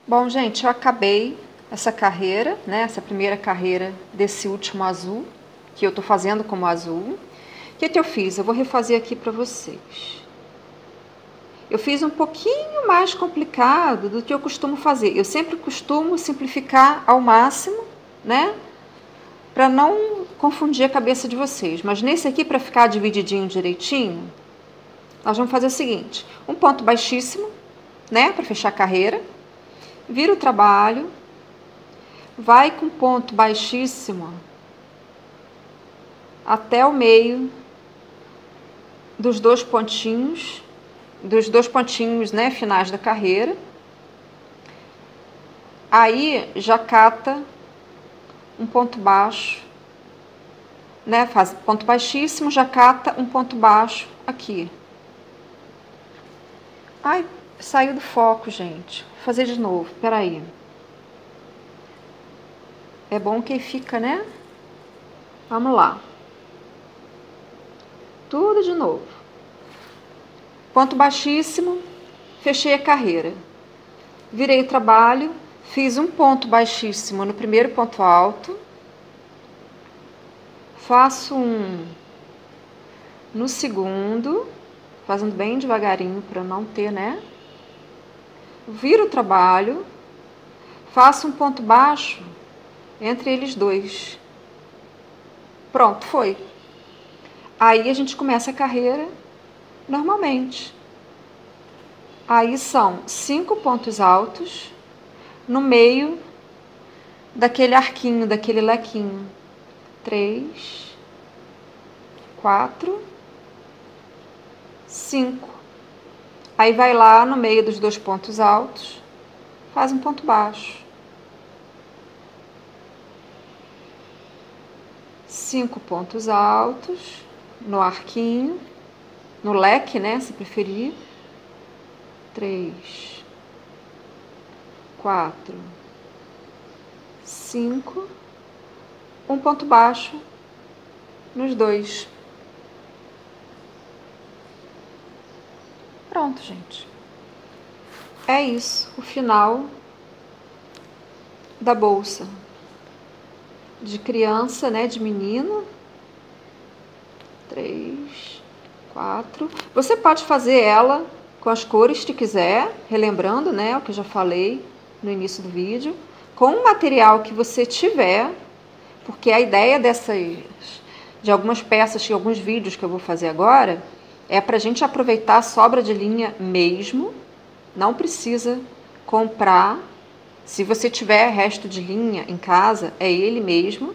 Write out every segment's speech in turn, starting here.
Bom, gente, eu acabei essa carreira, né? Essa primeira carreira desse último azul, que eu tô fazendo como azul. O que eu fiz? Eu vou refazer aqui para vocês. Eu fiz um pouquinho mais complicado do que eu costumo fazer. Eu sempre costumo simplificar ao máximo, né? Para não confundir a cabeça de vocês. Mas nesse aqui, para ficar divididinho direitinho, nós vamos fazer o seguinte: um ponto baixíssimo, né? Para fechar a carreira. Vira o trabalho, vai com ponto baixíssimo até o meio dos dois pontinhos, né, finais da carreira. Aí já cata um ponto baixo, né, faz ponto baixíssimo, já cata um ponto baixo aqui. Ai, saiu do foco, gente. Vou fazer de novo, peraí. É bom que fica, né? Vamos lá. Tudo de novo. Ponto baixíssimo, fechei a carreira. Virei o trabalho, fiz um ponto baixíssimo no primeiro ponto alto. Faço um no segundo, fazendo bem devagarinho para não ter, né? Viro o trabalho, faço um ponto baixo entre eles dois. Pronto, foi. Aí a gente começa a carreira normalmente. Aí são 5 pontos altos no meio daquele arquinho, daquele lequinho. 3, 4, 5. Aí vai lá no meio dos dois pontos altos, faz um ponto baixo. 5 pontos altos no arquinho, no leque, né, se preferir. 3, 4, 5, um ponto baixo nos dois. Pronto, gente. É isso, o final da bolsa de criança, né, de menino. 3, 4. Você pode fazer ela com as cores que quiser, relembrando, né, o que eu já falei no início do vídeo, com o material que você tiver, porque a ideia de algumas peças e alguns vídeos que eu vou fazer agora é para a gente aproveitar a sobra de linha mesmo. Não precisa comprar. Se você tiver resto de linha em casa, é ele mesmo.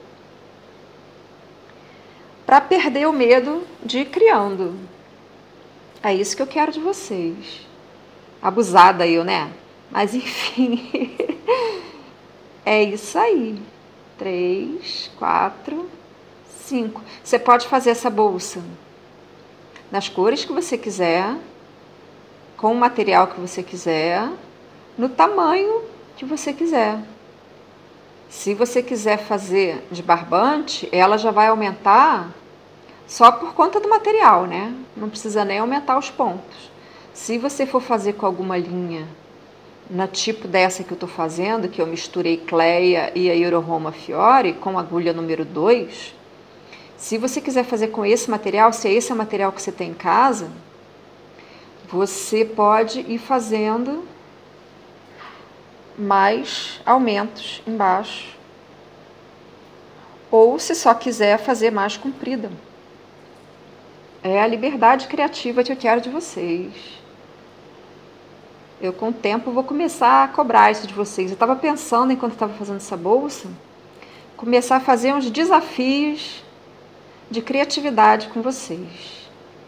Para perder o medo de ir criando. É isso que eu quero de vocês. Abusada eu, né? Mas enfim. É isso aí. 3, 4, 5. Você pode fazer essa bolsa nas cores que você quiser, com o material que você quiser, no tamanho que você quiser. Se você quiser fazer de barbante, ela já vai aumentar só por conta do material, né? Não precisa nem aumentar os pontos. Se você for fazer com alguma linha na tipo dessa que eu tô fazendo, que eu misturei Cleia e a Euroroma Fiore com agulha número 2, se você quiser fazer com esse material, se esse é o material que você tem em casa, você pode ir fazendo mais aumentos embaixo. Ou se só quiser fazer mais comprida. É a liberdade criativa que eu quero de vocês. Eu, com o tempo, vou começar a cobrar isso de vocês. Eu estava pensando, enquanto estava fazendo essa bolsa, começar a fazer uns desafios de criatividade com vocês.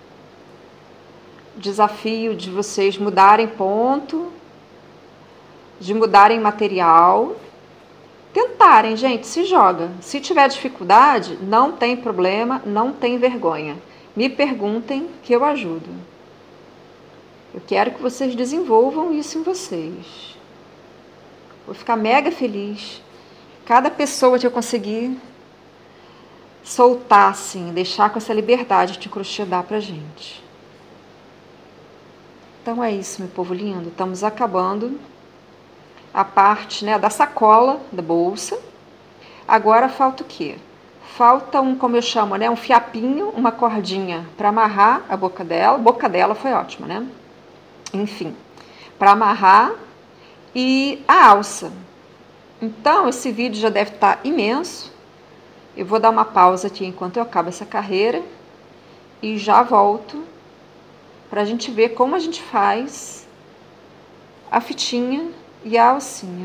Desafio de vocês mudarem ponto, de mudarem material. Tentarem, gente, se joga. Se tiver dificuldade, não tem problema, não tem vergonha. Me perguntem que eu ajudo. Eu quero que vocês desenvolvam isso em vocês. Vou ficar mega feliz. Cada pessoa que eu conseguir soltar, assim, deixar com essa liberdade de crochê dá pra gente. Então é isso, meu povo lindo. Estamos acabando a parte, né, da sacola da bolsa. Agora falta o quê? Falta um, como eu chamo, né, um fiapinho, uma cordinha para amarrar a boca dela. A boca dela foi ótima, né? Enfim, para amarrar e a alça. Então, esse vídeo já deve estar imenso. Eu vou dar uma pausa aqui enquanto eu acabo essa carreira e já volto para a gente ver como a gente faz a fitinha e a alcinha.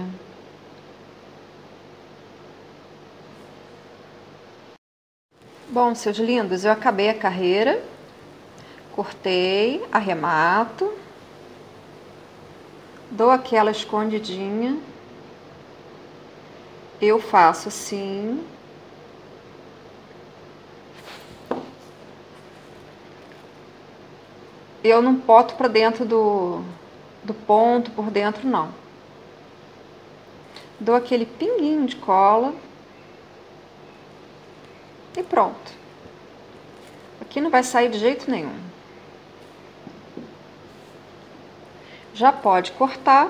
Bom, seus lindos, eu acabei a carreira, cortei, arremato, dou aquela escondidinha, eu faço assim, eu não boto para dentro do ponto por dentro não, dou aquele pinguinho de cola e pronto, aqui não vai sair de jeito nenhum. Já pode cortar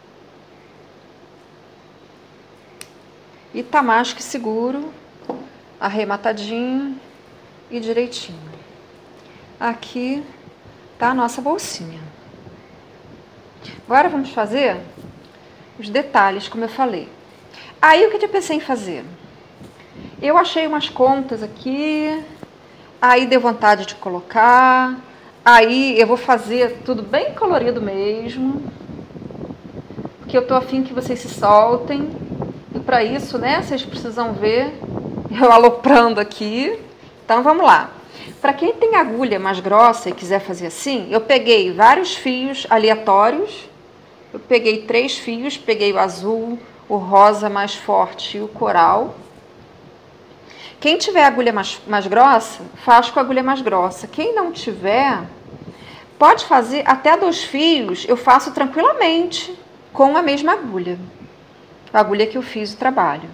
e tá mais que seguro, arrematadinho e direitinho. Aqui tá a nossa bolsinha. Agora vamos fazer os detalhes, como eu falei. Aí o que eu pensei em fazer? Eu achei umas contas aqui, aí deu vontade de colocar, aí eu vou fazer tudo bem colorido mesmo, porque eu tô afim que vocês se soltem, e para isso, né, vocês precisam ver eu aloprando aqui. Então vamos lá. Para quem tem agulha mais grossa e quiser fazer assim, eu peguei vários fios aleatórios, eu peguei 3 fios, peguei o azul, o rosa mais forte e o coral. Quem tiver agulha mais grossa, faz com a agulha mais grossa. Quem não tiver, pode fazer até 2 fios, eu faço tranquilamente com a mesma agulha. A agulha que eu fiz o trabalho.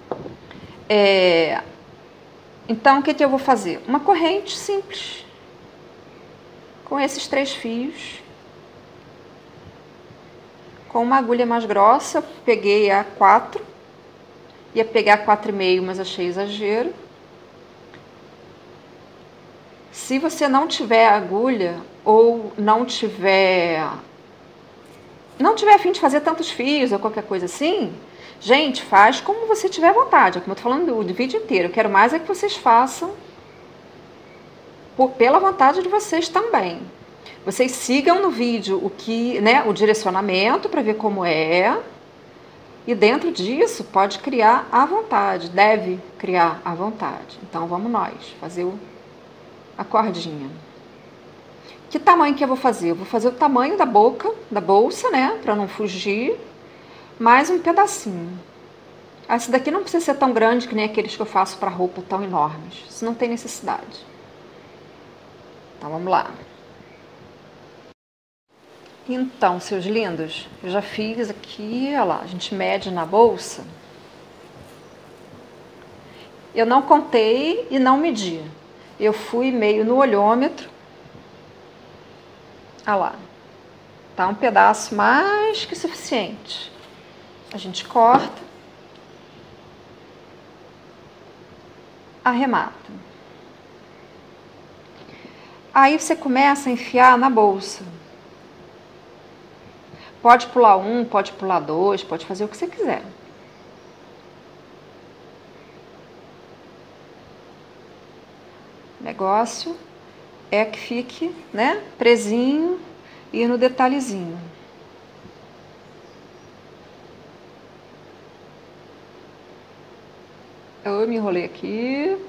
Então, o que eu vou fazer? Uma corrente simples. Com esses 3 fios. Com uma agulha mais grossa, peguei a 4. Ia pegar 4,5, mas achei exagero. Se você não tiver agulha ou não tiver a fim de fazer tantos fios ou qualquer coisa assim, gente, faz como você tiver vontade. É como eu tô falando do vídeo inteiro. Eu quero mais é que vocês façam pela vontade de vocês também. Vocês sigam no vídeo o direcionamento para ver como é. E dentro disso pode criar à vontade, deve criar à vontade. Então vamos nós fazer a cordinha. Que tamanho que eu vou fazer? Eu vou fazer o tamanho da boca, da bolsa, né? Para não fugir. Mais um pedacinho. Esse daqui não precisa ser tão grande que nem aqueles que eu faço para roupa tão enormes. Isso não tem necessidade. Então vamos lá. Então, seus lindos, eu já fiz aqui, olha lá, a gente mede na bolsa. Eu não contei e não medi. Eu fui meio no olhômetro. Olha lá. Tá um pedaço mais que suficiente. A gente corta. Arremata. Aí você começa a enfiar na bolsa. Pode pular 1, pode pular 2, pode fazer o que você quiser. O negócio é que fique, né, presinho e no detalhezinho. Eu me enrolei aqui.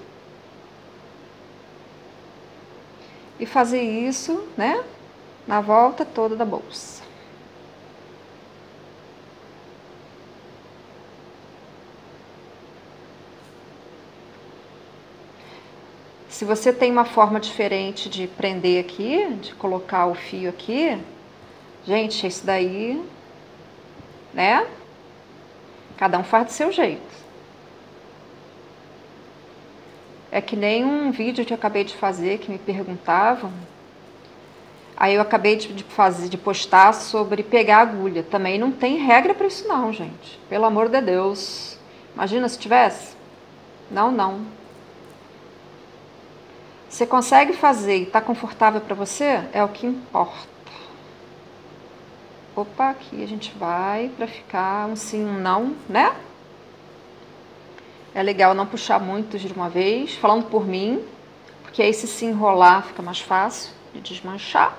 E fazer isso, né, na volta toda da bolsa. Se você tem uma forma diferente de prender aqui, de colocar o fio aqui, gente, isso daí, né? Cada um faz do seu jeito. É que nem um vídeo que eu acabei de fazer, que me perguntavam. Aí eu acabei de postar sobre pegar agulha. Também não tem regra para isso não, gente. Pelo amor de Deus. Imagina se tivesse. Não, não. Você consegue fazer e está confortável para você? É o que importa. Opa, aqui a gente vai para ficar um sim, um não, né? É legal não puxar muito de uma vez, falando por mim, porque aí se enrolar fica mais fácil de desmanchar.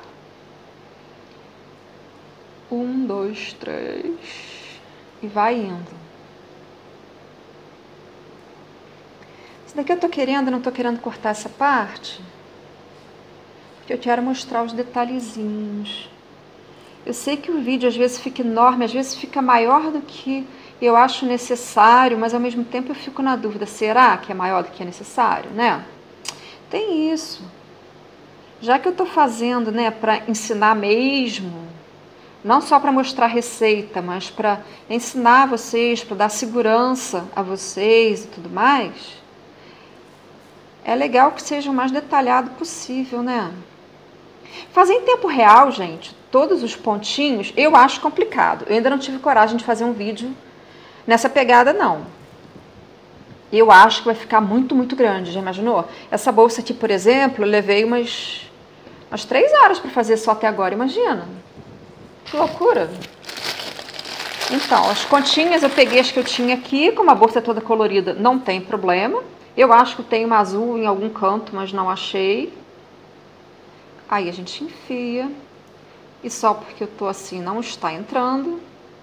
1, 2, 3 e vai indo. Isso daqui eu tô querendo, não tô querendo cortar essa parte, porque eu quero mostrar os detalhezinhos. Eu sei que o vídeo às vezes fica enorme, às vezes fica maior do que eu acho necessário, mas ao mesmo tempo eu fico na dúvida, será que é maior do que é necessário, né? Tem isso. Já que eu tô fazendo, né, para ensinar mesmo, não só para mostrar receita, mas para ensinar vocês, para dar segurança a vocês e tudo mais, é legal que seja o mais detalhado possível, né? Fazer em tempo real, gente, todos os pontinhos, eu acho complicado. Eu ainda não tive coragem de fazer um vídeo nessa pegada, não. Eu acho que vai ficar muito, muito grande, já imaginou? Essa bolsa aqui, por exemplo, eu levei umas 3 horas para fazer só até agora, imagina. Que loucura. Então, as continhas eu peguei as que eu tinha aqui, como a bolsa é toda colorida, não tem problema. Eu acho que tem uma azul em algum canto, mas não achei. Aí a gente enfia. E só porque eu tô assim, não está entrando.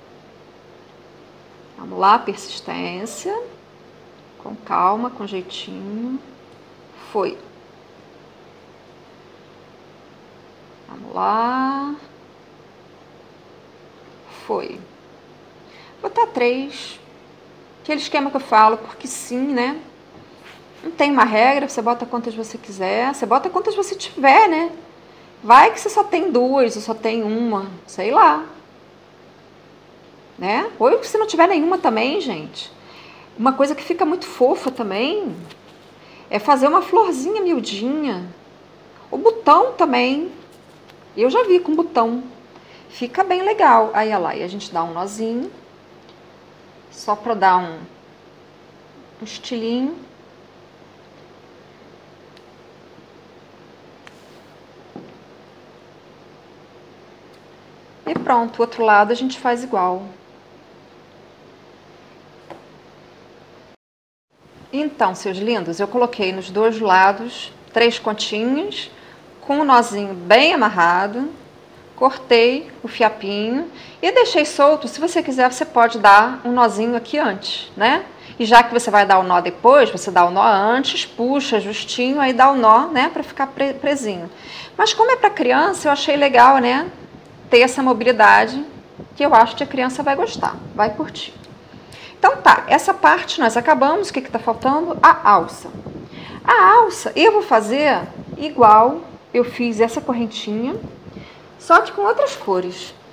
Vamos lá, persistência. Com calma, com jeitinho. Foi. Vamos lá. Foi. Vou botar 3. Aquele esquema que eu falo, porque sim, né? Não tem uma regra, você bota quantas você quiser. Você bota quantas você tiver, né? Vai que você só tem 2, ou só tem uma, sei lá. Né? Ou se não tiver nenhuma também, gente. Uma coisa que fica muito fofa também é fazer uma florzinha miudinha. O botão também. Eu já vi com botão. Fica bem legal. Aí, olha lá, e a gente dá um nozinho. Só para dar um estilinho. E pronto, o outro lado a gente faz igual. Então, seus lindos, eu coloquei nos 2 lados 3 continhas, com o nozinho bem amarrado, cortei o fiapinho e deixei solto. Se você quiser, você pode dar um nozinho aqui antes, né? E já que você vai dar o nó depois, você dá o nó antes, puxa justinho, aí dá o nó, né, para ficar presinho. Mas como é para criança, eu achei legal, né, ter essa mobilidade, que eu acho que a criança vai gostar, vai curtir. Então tá, essa parte nós acabamos. O que está faltando? A alça. A alça eu vou fazer igual eu fiz essa correntinha, só que com outras cores.